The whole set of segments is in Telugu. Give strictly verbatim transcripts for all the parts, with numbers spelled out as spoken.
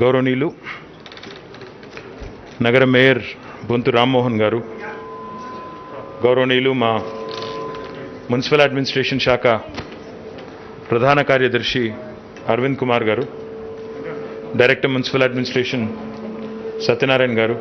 గౌరవనీయులు నగర మేయర్ బొంతు రామ్మోహన్ గారు, గౌరవనీయులు మా మున్సిపల్ అడ్మినిస్ట్రేషన్ శాఖ ప్రధాన కార్యదర్శి అరవింద్ కుమార్ గారు, director municipal administration Satyanarayana garu,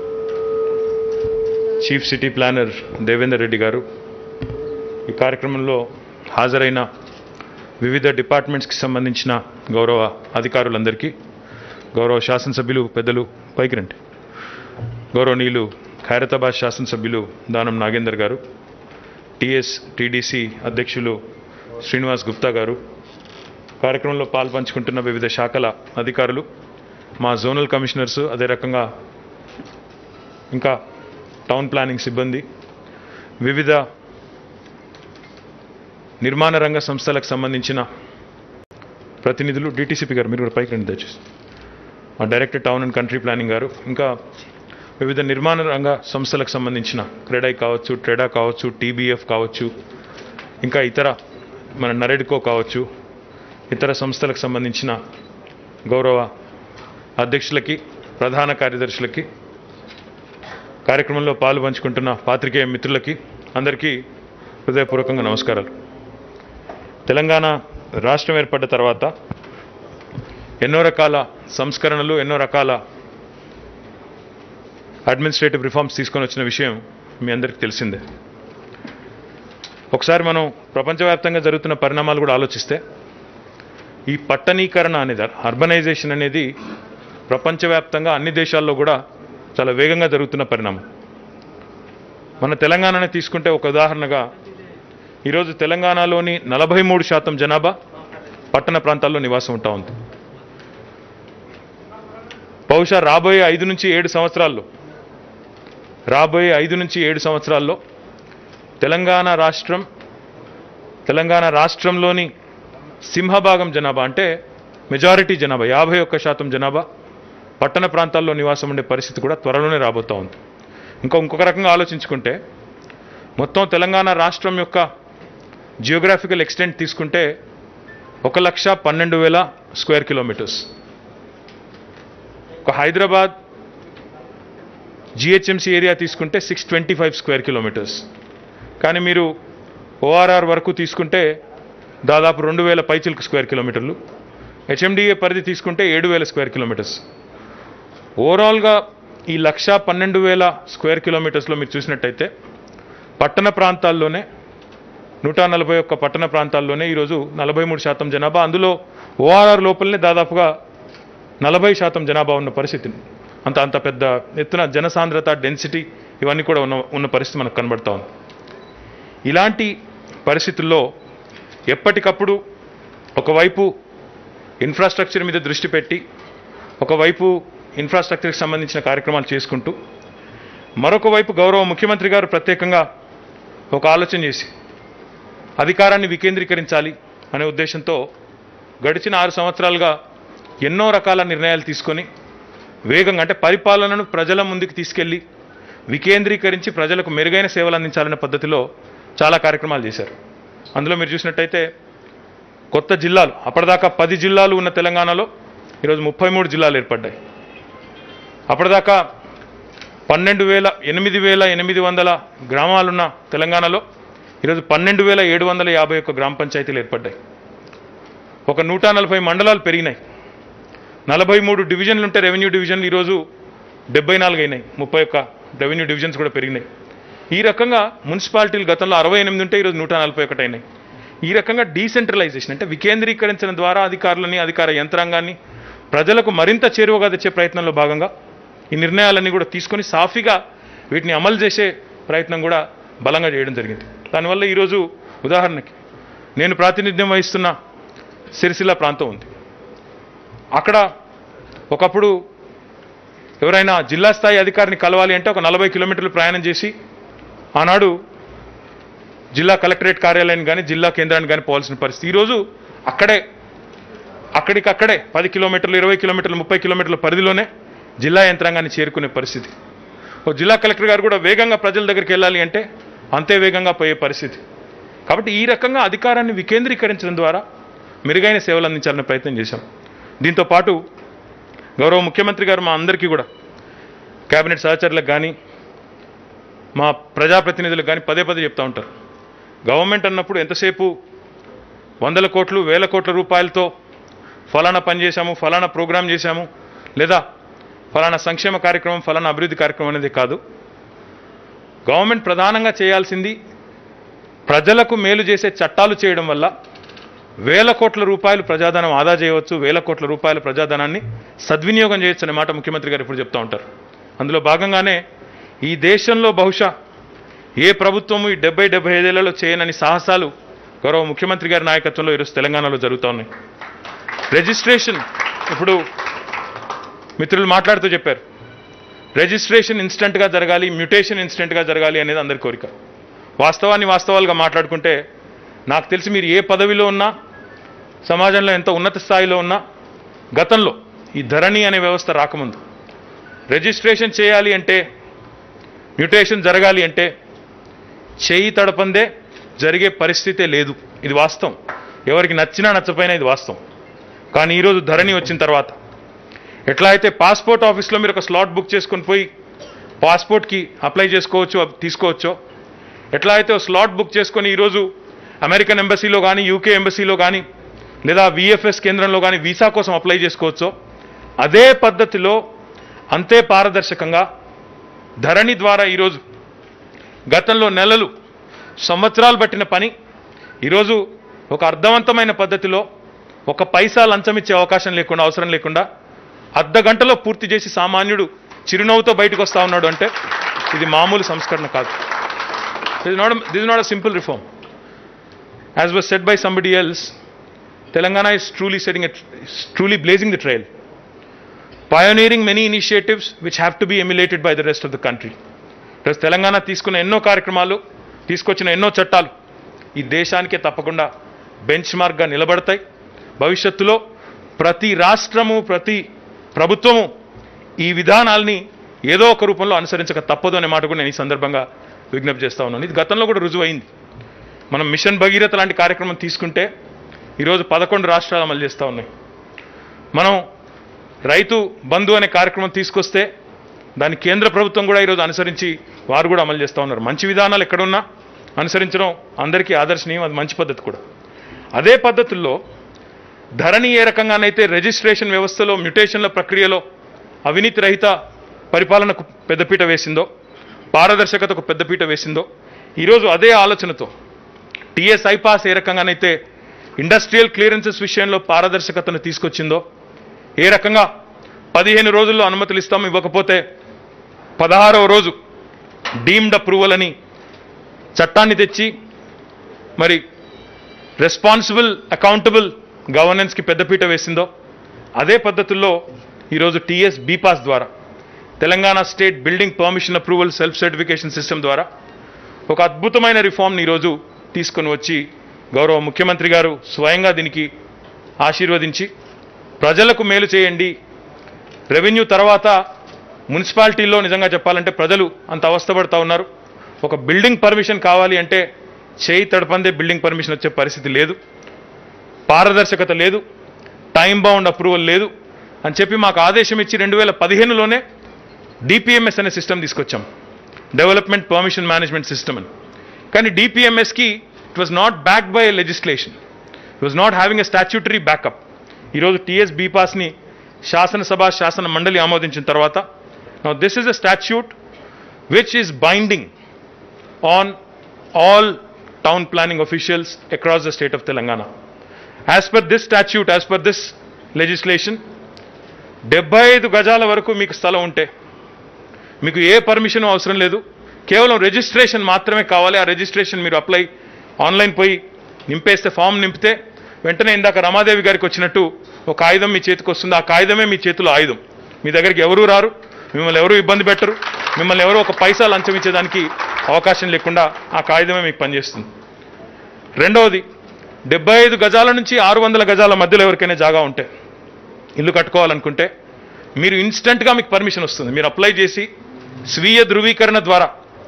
chief city planner Devender Reddy garu, ఈ కార్యక్రమంలో హాజరైన వివిధ డిపార్ట్మెంట్స్కి సంబంధించిన గౌరవ అధికారులందరికీ, గౌరవ శాసనసభ్యులు పెద్దలు పైకి రండి, గౌరవనీయులు ఖైరతాబాద్ శాసనసభ్యులు దానం నాగేందర్ గారు, టీఎస్ టీడీసీ అధ్యక్షులు శ్రీనివాస్ గుప్తా గారు, కార్యక్రమంలో పాల్పంచుకుంటున్న వివిధ శాఖల అధికారులు, మా జోనల్ కమిషనర్స్, అదే రకంగా ఇంకా టౌన్ ప్లానింగ్ సిబ్బంది, వివిధ నిర్మాణ రంగ సంస్థలకు సంబంధించిన ప్రతినిధులు, డిటిసిపి గారు మీరు కూడా పైకి రండి దయచేసి, మా director town and country planning garu, ఇంకా వివిధ నిర్మాణ రంగ సంస్థలకు సంబంధించిన క్రెడై కావచ్చు, ట్రెడా కావచ్చు, టీబీఎఫ్ కావచ్చు, ఇంకా ఇతర మన నరెడ్కో కావచ్చు, ఇతర సంస్థలకు సంబంధించిన గౌరవ అధ్యక్షులకి, ప్రధాన కార్యదర్శులకి, కార్యక్రమంలో పాలు పంచుకుంటున్న పాత్రికేయ మిత్రులకి అందరికీ హృదయపూర్వకంగా నమస్కారాలు. తెలంగాణ రాష్ట్రం ఏర్పడ్డ తర్వాత ఎన్నో రకాల సంస్కరణలు, ఎన్నో రకాల అడ్మినిస్ట్రేటివ్ రిఫార్మ్స్ తీసుకొని వచ్చిన విషయం మీ అందరికీ తెలిసిందే. ఒకసారి మనం ప్రపంచవ్యాప్తంగా జరుగుతున్న పరిణామాలు కూడా ఆలోచిస్తే, ఈ పట్టణీకరణ అనేది, అర్బనైజేషన్ అనేది ప్రపంచవ్యాప్తంగా అన్ని దేశాల్లో కూడా చాలా వేగంగా జరుగుతున్న పరిణామం. మన తెలంగాణని తీసుకుంటే ఒక ఉదాహరణగా, ఈరోజు తెలంగాణలోని నలభై మూడు శాతం జనాభా పట్టణ ప్రాంతాల్లో నివాసం ఉంటా ఉంది. బహుశా రాబోయే ఐదు నుంచి ఏడు సంవత్సరాల్లో రాబోయే ఐదు నుంచి ఏడు సంవత్సరాల్లో తెలంగాణ రాష్ట్రం తెలంగాణ రాష్ట్రంలోని సింహభాగం జనాభా, అంటే మెజారిటీ జనాభా, యాభై ఒక్క శాతం జనాభా పట్టణ ప్రాంతాల్లో నివాసం ఉండే పరిస్థితి కూడా త్వరలోనే రాబోతూ ఉంది. ఇంకా ఇంకొక రకంగా ఆలోచించుకుంటే, మొత్తం తెలంగాణ రాష్ట్రం యొక్క జియోగ్రాఫికల్ ఎక్స్టెంట్ తీసుకుంటే ఒక లక్ష పన్నెండు వేల స్క్వేర్ కిలోమీటర్స్. ఒక హైదరాబాద్ జిహెచ్ఎంసీ ఏరియా తీసుకుంటే six twenty five square kilometres. కానీ మీరు ఓఆర్ఆర్ వరకు తీసుకుంటే దాదాపు రెండు వేల పైచిలకు స్క్వేర్ కిలోమీటర్లు, హెచ్ఎండిఏ పరిధి తీసుకుంటే ఏడు వేల స్క్వేర్ కిలోమీటర్స్. ఓవరాల్గా ఈ లక్ష పన్నెండు వేల స్క్వేర్ కిలోమీటర్స్లో మీరు చూసినట్టయితే పట్టణ ప్రాంతాల్లోనే నూట నలభై ఒక్క పట్టణ ప్రాంతాల్లోనే ఈరోజు నలభై మూడు శాతం జనాభా, అందులో ఓఆర్ఆర్ లోపలనే దాదాపుగా నలభై శాతం జనాభా ఉన్న పరిస్థితి. అంత అంత పెద్ద ఎత్తున జనసాంద్రత, డెన్సిటీ ఇవన్నీ కూడా ఉన్న ఉన్న పరిస్థితి మనకు కనబడతా ఉంది. ఇలాంటి పరిస్థితుల్లో ఎప్పటికప్పుడు ఒకవైపు ఇన్ఫ్రాస్ట్రక్చర్ మీద దృష్టి పెట్టి, ఒకవైపు ఇన్ఫ్రాస్ట్రక్చర్కి సంబంధించిన కార్యక్రమాలు చేసుకుంటూ, మరొక వైపు గౌరవ ముఖ్యమంత్రి గారు ప్రత్యేకంగా ఒక ఆలోచన చేసి అధికారాన్ని వికేంద్రీకరించాలి అనే ఉద్దేశంతో గడిచిన ఆరు సంవత్సరాలుగా ఎన్నో రకాల నిర్ణయాలు తీసుకొని వేగంగా, అంటే పరిపాలనను ప్రజల ముందుకు తీసుకెళ్లి వికేంద్రీకరించి ప్రజలకు మెరుగైన సేవలు అందించాలనే పద్ధతిలో చాలా కార్యక్రమాలు చేశారు. అందులో మీరు చూసినట్టయితే కొత్త జిల్లాలు, అప్పటిదాకా పది జిల్లాలు ఉన్న తెలంగాణలో ఈరోజు ముప్పై మూడు జిల్లాలు ఏర్పడ్డాయి. అప్పటిదాకా పన్నెండు వేల ఎనిమిది వేల ఎనిమిది వందల గ్రామాలున్న తెలంగాణలో ఈరోజు పన్నెండు వేల ఏడు వందల యాభై ఒక్క గ్రామ పంచాయతీలు ఏర్పడ్డాయి. ఒక నూట నలభై మండలాలు పెరిగినాయి. నలభై మూడు డివిజన్లు ఉంటే రెవెన్యూ డివిజన్లు ఈరోజు డెబ్బై నాలుగు అయినాయి. ముప్పై ఒక్క రెవెన్యూ డివిజన్స్ కూడా పెరిగినాయి. ఈ రకంగా మున్సిపాలిటీలు గతంలో అరవై ఎనిమిది ఉంటే ఈరోజు నూట నలభై ఒకటి అయినాయి. ఈ రకంగా డీసెంట్రలైజేషన్, అంటే వికేంద్రీకరించడం ద్వారా అధికారులని, అధికార యంత్రాంగాన్ని ప్రజలకు మరింత చేరువగా తెచ్చే ప్రయత్నంలో భాగంగా ఈ నిర్ణయాలన్నీ కూడా తీసుకొని సాఫీగా వీటిని అమలు చేసే ప్రయత్నం కూడా బలంగా చేయడం జరిగింది. దానివల్ల ఈరోజు ఉదాహరణకి నేను ప్రాతినిధ్యం వహిస్తున్న సిరిసిల్ల ప్రాంతం ఉంది. అక్కడ ఒకప్పుడు ఎవరైనా జిల్లా స్థాయి అధికారిని కలవాలి అంటే ఒక నలభై కిలోమీటర్లు ప్రయాణం చేసి ఆనాడు జిల్లా కలెక్టరేట్ కార్యాలయాన్ని కానీ జిల్లా కేంద్రాన్ని కానీ పోవాల్సిన పరిస్థితి. ఈరోజు అక్కడే అక్కడికక్కడే పది కిలోమీటర్లు, ఇరవై కిలోమీటర్లు, ముప్పై కిలోమీటర్ల పరిధిలోనే జిల్లా యంత్రాంగాన్ని చేరుకునే పరిస్థితి. ఓ జిల్లా కలెక్టర్ గారు కూడా వేగంగా ప్రజల దగ్గరికి వెళ్ళాలి అంటే అంతే వేగంగా పోయే పరిస్థితి. కాబట్టి ఈ రకంగా అధికారాన్ని వికేంద్రీకరించడం ద్వారా మెరుగైన సేవలు అందించాలనే ప్రయత్నం చేశాం. దీంతో పాటు గౌరవ ముఖ్యమంత్రి గారు మా అందరికీ కూడా కేబినెట్ సహచరులకు కానీ మా ప్రజాప్రతినిధులకు కానీ పదే పదే చెప్తూ ఉంటారు. గవర్నమెంట్ అన్నప్పుడు ఎంతసేపు వందల కోట్లు వేల కోట్ల రూపాయలతో ఫలానా పని చేశాము, ఫలానా ప్రోగ్రాం చేశాము, లేదా ఫలానా సంక్షేమ కార్యక్రమం, ఫలానా అభివృద్ధి కార్యక్రమం అనేది కాదు. గవర్నమెంట్ ప్రధానంగా చేయాల్సింది ప్రజలకు మేలు చేసే చట్టాలు చేయడం వల్ల వేల కోట్ల రూపాయలు ప్రజాధనం ఆదా చేయవచ్చు, వేల కోట్ల రూపాయల ప్రజాధనాన్ని సద్వినియోగం చేయొచ్చు అనే మాట ముఖ్యమంత్రి గారు ఇప్పుడు చెప్తూ ఉంటారు. అందులో భాగంగానే ఈ దేశంలో బహుశా ఏ ప్రభుత్వము ఈ డెబ్బై డెబ్బై ఐదేళ్లలో చేయనని సాహసాలు గౌరవ ముఖ్యమంత్రి గారి నాయకత్వంలో ఈరోజు తెలంగాణలో జరుగుతూ ఉన్నాయి. రిజిస్ట్రేషన్, ఇప్పుడు మిత్రులు మాట్లాడుతూ చెప్పారు, రిజిస్ట్రేషన్ ఇన్స్టెంట్గా జరగాలి, మ్యూటేషన్ ఇన్స్టెంట్గా జరగాలి అనేది అందరి కోరిక. వాస్తవాన్ని వాస్తవాలుగా మాట్లాడుకుంటే నాకు తెలిసి మీరు ఏ పదవిలో ఉన్నా, సమాజంలో ఎంత ఉన్నత స్థాయిలో ఉన్నా, గతంలో ఈ ధరణి అనే వ్యవస్థ రాకముందు రిజిస్ట్రేషన్ చేయాలి అంటే, మ్యూటేషన్ జరగాలి అంటే చేయి తడపందే జరిగే పరిస్థితే లేదు. ఇది వాస్తవం. ఎవరికి నచ్చినా నచ్చపోయినా ఇది వాస్తవం. కానీ ఈరోజు ధరణి వచ్చిన తర్వాత ఎట్లా అయితే పాస్పోర్ట్ ఆఫీస్లో మీరు ఒక స్లాట్ బుక్ చేసుకొని పోయి పాస్పోర్ట్కి అప్లై చేసుకోవచ్చు, తీసుకోవచ్చో, ఎట్లా అయితే స్లాట్ బుక్ చేసుకొని ఈరోజు అమెరికన్ ఎంబసీలో కానీ, యూకే ఎంబసీలో కానీ, లేదా విఎఫ్ఎస్ కేంద్రంలో కానీ వీసా కోసం అప్లై చేసుకోవచ్చో, అదే పద్ధతిలో అంతే పారదర్శకంగా ధరణి ద్వారా ఈరోజు గతంలో నెలలు సంవత్సరాలు పట్టిన పని ఈరోజు ఒక అర్థవంతమైన పద్ధతిలో ఒక పైసా లంచం ఇచ్చే అవకాశం లేకుండా, అవసరం లేకుండా అర్ధ గంటలో పూర్తి చేసి సామాన్యుడు చిరునవ్వుతో బయటకు వస్తూ ఉన్నాడు అంటే ఇది మామూలు సంస్కరణ కాదు. This is not this is not a simple reform. As was said by somebody else, Telangana is truly setting a truly blazing the trail, pioneering many initiatives which have to be emulated by the rest of the country. Plus Telangana తీసుకున్న ఎన్నో కార్యక్రమాలు, తీసుకొచ్చిన ఎన్నో చట్టాలు ఈ దేశానికే తప్పకుండా బెంచ్ మార్క్గా నిలబడతాయి. భవిష్యత్తులో ప్రతి రాష్ట్రము, ప్రతి ప్రభుత్వము ఈ విధానాల్ని ఏదో ఒక రూపంలో అనుసరించక తప్పదు అనే మాట కూడా నేను ఈ సందర్భంగా విజ్ఞప్తి చేస్తా ఉన్నాను. ఇది గతంలో కూడా రుజువైంది. మనం మిషన్ భగీరథ లాంటి కార్యక్రమం తీసుకుంటే ఈరోజు పదకొండు రాష్ట్రాలు అమలు చేస్తూ ఉన్నాయి. మనం రైతు బంధు అనే కార్యక్రమం తీసుకొస్తే దాన్ని కేంద్ర ప్రభుత్వం కూడా ఈరోజు అనుసరించి వారు కూడా అమలు చేస్తూ ఉన్నారు. మంచి విధానాలు ఎక్కడున్నా అనుసరించడం అందరికీ ఆదర్శనీయం, అది మంచి పద్ధతి కూడా. అదే పద్ధతుల్లో ధరణి ఏ రకంగానైతే రిజిస్ట్రేషన్ వ్యవస్థలో, మ్యూటేషన్ల ప్రక్రియలో అవినీతి రహిత పరిపాలనకు పెద్దపీట వేసిందో, పారదర్శకతకు పెద్దపీట వేసిందో, ఈరోజు అదే ఆలోచనతో టీఎస్ ఐపాస్ ఏ రకంగానైతే ఇండస్ట్రియల్ క్లియరెన్సెస్ విషయంలో పారదర్శకతను తీసుకొచ్చిందో, ఏ రకంగా పదిహేను రోజుల్లో అనుమతులు ఇస్తాము, ఇవ్వకపోతే పదహారవ రోజు డీమ్డ్ అప్రూవల్ అని చట్టాన్ని తెచ్చి మరి రెస్పాన్సిబుల్ అకౌంటబుల్ గవర్నెన్స్కి పెద్దపీట వేసిందో, అదే పద్ధతుల్లో ఈరోజు టీఎస్ బీపాస్ ద్వారా, Telangana state building permission approval self certification system ద్వారా ఒక అద్భుతమైన రిఫార్మ్ని ఈరోజు తీసుకొని వచ్చి గౌరవ ముఖ్యమంత్రి గారు స్వయంగా దీనికి ఆశీర్వదించి ప్రజలకు మేలు చేయండి. రెవెన్యూ తర్వాత మున్సిపాలిటీల్లో నిజంగా చెప్పాలంటే ప్రజలు అంత అవస్థపడతా ఉన్నారు. ఒక బిల్డింగ్ పర్మిషన్ కావాలి అంటే చేయి తడపందే బిల్డింగ్ పర్మిషన్ వచ్చే పరిస్థితి లేదు, పారదర్శకత లేదు, టైం బౌండ్ అప్రూవల్ లేదు అని చెప్పి మాకు ఆదేశం ఇచ్చి రెండు వేల పదిహేనులోనే డిపిఎంఎస్ అనే సిస్టమ్ తీసుకొచ్చాం, డెవలప్మెంట్ పర్మిషన్ మేనేజ్మెంట్ సిస్టమ్ అని. కానీ డిపిఎంఎస్కి it was not backed by legislation, it was not having a statutory backup. ఈరోజు టీఎస్ బీపాస్ని శాసనసభ శాసన మండలి ఆమోదించిన తర్వాత now this is a statute which is binding on all town planning officials across the state of Telangana. As per this statute, as per this legislation, డెబ్బై ఐదు గజాల వరకు మీకు స్థలం ఉంటే మీకు ఏ పర్మిషన్ అవసరం లేదు, కేవలం రిజిస్ట్రేషన్ మాత్రమే కావాలి. ఆ రిజిస్ట్రేషన్ మీరు అప్లై ఆన్లైన్ పోయి నింపేస్తే, ఫామ్ నింపితే వెంటనే ఇందాక రమాదేవి గారికి వచ్చినట్టు ఒక ఆయుధం మీ చేతికి వస్తుంది. ఆ కాగితమే మీ చేతిలో ఆయుధం. మీ దగ్గరికి ఎవరూ రారు, మిమ్మల్ని ఎవరూ ఇబ్బంది పెట్టరు, మిమ్మల్ని ఎవరో ఒక పైసా లంచం ఇచ్చేదానికి అవకాశం లేకుండా ఆ కాగితమే మీకు పనిచేస్తుంది. రెండవది, డెబ్బై ఐదు గజాల నుంచి ఆరు వందల గజాల మధ్యలో ఎవరికైనా జాగా ఉంటే, ఇల్లు కట్టుకోవాలనుకుంటే మీరు ఇన్స్టెంట్గా మీకు పర్మిషన్ వస్తుంది. మీరు అప్లై చేసి స్వీయ ధృవీకరణ ద్వారా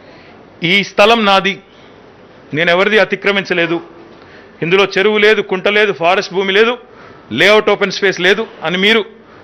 ఈ స్థలం నాది, నేను ఎవరిది అతిక్రమించలేదు, ఇందులో చెరువు లేదు, కుంట లేదు, ఫారెస్ట్ భూమి లేదు, లేఅవుట్ ఓపెన్ స్పేస్ లేదు అని మీరు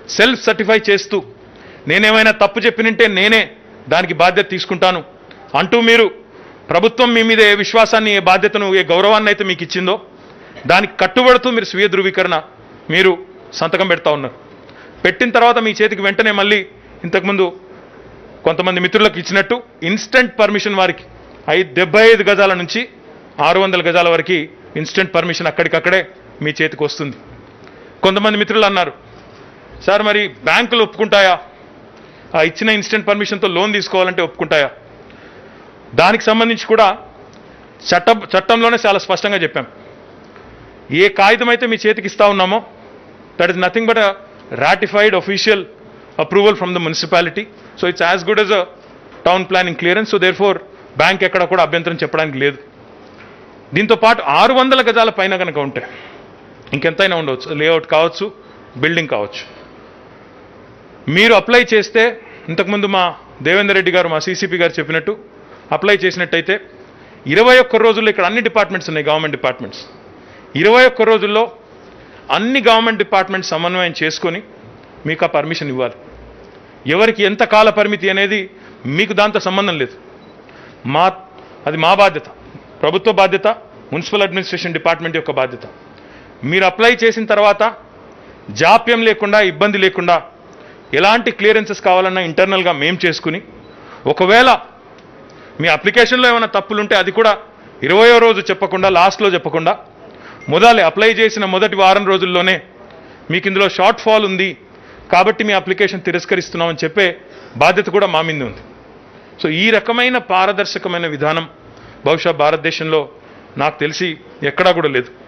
సెల్ఫ్ సర్టిఫై చేస్తూ నేనేమైనా తప్పు చెప్పినంటే నేనే దానికి బాధ్యత తీసుకుంటాను అంటూ మీరు ప్రభుత్వం మీ మీద ఏ విశ్వాసాన్ని, ఏ బాధ్యతను, ఏ గౌరవాన్ని అయితే మీకు ఇచ్చిందో దానికి కట్టుబడుతూ మీరు స్వీయ ధృవీకరణ మీరు సంతకం పెడతా ఉన్నారు. పెట్టిన తర్వాత మీ చేతికి వెంటనే మళ్ళీ ఇంతకుముందు కొంతమంది మిత్రులకు ఇచ్చినట్టు ఇన్స్టెంట్ పర్మిషన్ వారికి ఐదు డెబ్బై ఐదు గజాల నుంచి ఆరు వందల గజాల వరకు ఇన్స్టెంట్ పర్మిషన్ అక్కడికక్కడే మీ చేతికి వస్తుంది. కొంతమంది మిత్రులు అన్నారు, సార్ మరి బ్యాంకులు ఒప్పుకుంటాయా, ఆ ఇచ్చిన ఇన్స్టెంట్ పర్మిషన్తో లోన్ తీసుకోవాలంటే ఒప్పుకుంటాయా? దానికి సంబంధించి కూడా చట్ట చట్టంలోనే చాలా స్పష్టంగా చెప్పాం. ఏ కాగితం అయితే మీ చేతికి ఇస్తా ఉన్నామో that is nothing but a ratified official approval from the municipality. So it's as good as a town planning clearance. So therefore bank ఎక్కడ కూడా అభ్యంతరం చెప్పడానికి లేదు. దీంతో పాటు ఆరు వందల గజాల పైన కనుక ఉంటే ఇంకెంతైనా ఉండవచ్చు, లేఅవుట్ కావచ్చు, బిల్డింగ్ కావచ్చు, మీరు అప్లై చేస్తే ఇంతకుముందు మా దేవేందర్ రెడ్డి గారు, మా సీసీపీ గారు చెప్పినట్టు అప్లై చేసినట్టయితే ఇరవై ఒక్క రోజుల్లో, ఇక్కడ అన్ని డిపార్ట్మెంట్స్ ఉన్నాయి, గవర్నమెంట్ డిపార్ట్మెంట్స్, ఇరవై ఒక్క రోజుల్లో అన్ని గవర్నమెంట్ డిపార్ట్మెంట్స్ సమన్వయం చేసుకొని మీకు ఆ పర్మిషన్ ఇవ్వాలి. ఎవరికి ఎంత కాల పరిమితి అనేది మీకు దాంతో సంబంధం లేదు. మా అది మా బాధ్యత, ప్రభుత్వ బాధ్యత, మున్సిపల్ అడ్మినిస్ట్రేషన్ డిపార్ట్మెంట్ యొక్క బాధ్యత. మీరు అప్లై చేసిన తర్వాత జాప్యం లేకుండా, ఇబ్బంది లేకుండా ఎలాంటి క్లియరెన్సెస్ కావాలన్నా ఇంటర్నల్గా మేము చేసుకుని, ఒకవేళ మీ అప్లికేషన్లో ఏమైనా తప్పులుంటే అది కూడా ఇరవయో రోజు చెప్పకుండా, లాస్ట్లో చెప్పకుండా, మొదలే అప్లై చేసిన మొదటి వారం రోజుల్లోనే మీకు ఇందులో షార్ట్ ఫాల్ ఉంది కాబట్టి మీ అప్లికేషన్ తిరస్కరిస్తున్నామని చెప్పే బాధ్యత కూడా మా మీద ఉంది. సో ఈ రకమైన పారదర్శకమైన విధానం బహుశా భారతదేశంలో నాకు తెలిసి ఎక్కడా కూడా లేదు.